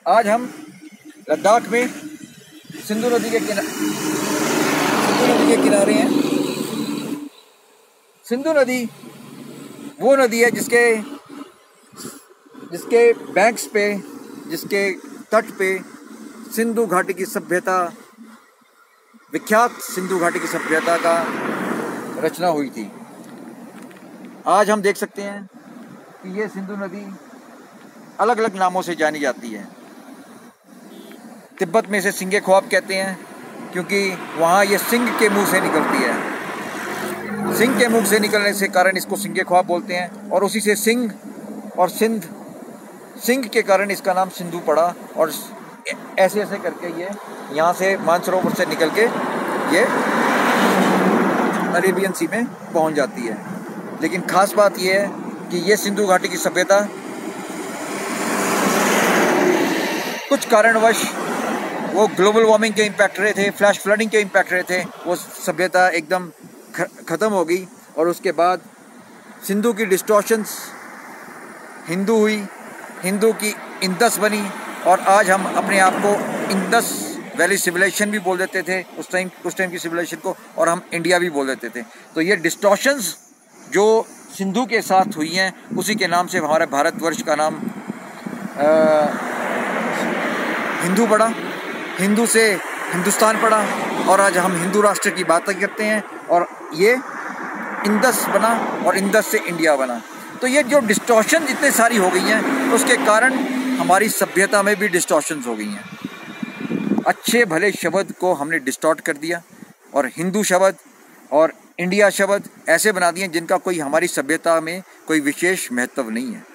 आज हम लद्दाख में सिंधु नदी के किनारे हैं। सिंधु नदी वो नदी है जिसके बैंक्स पे, जिसके तट पे सिंधु घाटी की सभ्यता, विख्यात सिंधु घाटी की सभ्यता का रचना हुई थी। आज हम देख सकते हैं कि ये सिंधु नदी अलग अलग नामों से जानी जाती है। तिब्बत में इसे सिंगे ख्वाब कहते हैं, क्योंकि वहाँ ये सिंह के मुंह से निकलती है। सिंह के मुंह से निकलने से कारण इसको सिंगे ख्वाब बोलते हैं, और उसी से सिंह और सिंह के कारण इसका नाम सिंधु पड़ा। और ऐसे ऐसे करके ये यहाँ से मानसरोवर से निकल के ये अरेबियन सी में पहुँच जाती है। लेकिन ख़ास बात ये है कि ये सिंधु घाटी की सभ्यता कुछ कारणवश वो ग्लोबल वार्मिंग के इम्पैक्ट रहे थे, फ्लैश फ्लडिंग के इम्पैक्ट रहे थे, वो सभ्यता एकदम ख़त्म हो गई। और उसके बाद सिंधु की डिस्टॉर्शंस हिंदू हुई, हिंदू की इंदस बनी, और आज हम अपने आप को इंदस वैली सिविलाइजेशन भी बोल देते थे उस टाइम की सिविलाइजेशन को, और हम इंडिया भी बोल देते थे। तो ये डिस्टॉर्शंस जो सिंधु के साथ हुई हैं, उसी के नाम से हमारे भारतवर्ष का नाम हिंदू पड़ा, हिंदू से हिंदुस्तान पड़ा, और आज हम हिंदू राष्ट्र की बात करते हैं। और ये इंदस बना, और इंदस से इंडिया बना। तो ये जो डिस्टॉर्शन जितने सारी हो गई हैं, उसके कारण हमारी सभ्यता में भी डिस्टॉर्शंस हो गई हैं। अच्छे भले शब्द को हमने डिस्टॉर्ट कर दिया, और हिंदू शब्द और इंडिया शब्द ऐसे बना दिए जिनका कोई हमारी सभ्यता में कोई विशेष महत्व नहीं है।